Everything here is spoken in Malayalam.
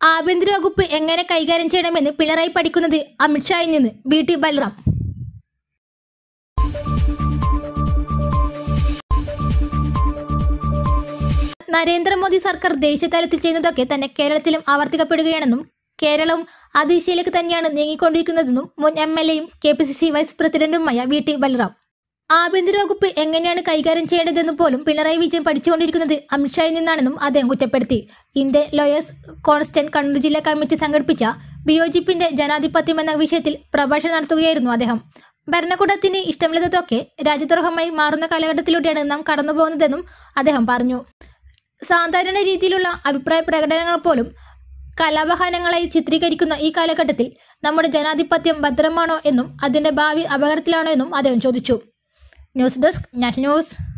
ആഭ്യന്തര വകുപ്പ് എങ്ങനെ കൈകാര്യം ചെയ്യണമെന്ന് പിണറായി പഠിക്കുന്നത് അമിത്ഷായിൽ നിന്ന് VT ബൽറാം. നരേന്ദ്രമോദി സർക്കാർ ദേശീയതലത്തിൽ ചെയ്യുന്നതൊക്കെ തന്നെ കേരളത്തിലും ആവർത്തിക്കപ്പെടുകയാണെന്നും കേരളവും ആ ദിശയിലേക്ക് തന്നെയാണ് നീങ്ങിക്കൊണ്ടിരിക്കുന്നതെന്നും മുൻ MLA യും KPCC വൈസ് പ്രസിഡന്റുമായ VT ബൽറാം. ആഭ്യന്തര വകുപ്പ് എങ്ങനെയാണ് കൈകാര്യം ചെയ്യേണ്ടതെന്ന് പോലും പിണറായി വിജയൻ പഠിച്ചുകൊണ്ടിരിക്കുന്നത് അമിത്ഷായിൽ നിന്നാണെന്നും അദ്ദേഹം കുറ്റപ്പെടുത്തി. ഇന്ത്യൻ ലോയേഴ്സ് കോൺസ്റ്റന്റ് കണ്ണൂർ ജില്ലാ കമ്മിറ്റി സംഘടിപ്പിച്ച വിയോജിപ്പിന്റെ ജനാധിപത്യം എന്ന വിഷയത്തിൽ പ്രഭാഷണം നടത്തുകയായിരുന്നു അദ്ദേഹം. ഭരണകൂടത്തിന് ഇഷ്ടമില്ലാത്തതൊക്കെ രാജ്യദ്രോഹമായി മാറുന്ന കാലഘട്ടത്തിലൂടെയാണ് നാം കടന്നുപോകുന്നതെന്നും അദ്ദേഹം പറഞ്ഞു. സാധാരണ രീതിയിലുള്ള അഭിപ്രായ പ്രകടനങ്ങൾ പോലും കലാപഹാനങ്ങളായി ചിത്രീകരിക്കുന്ന ഈ കാലഘട്ടത്തിൽ നമ്മുടെ ജനാധിപത്യം ഭദ്രമാണോ എന്നും അതിന്റെ ഭാവി അപകടത്തിലാണോ എന്നും അദ്ദേഹം ചോദിച്ചു. News desk national news.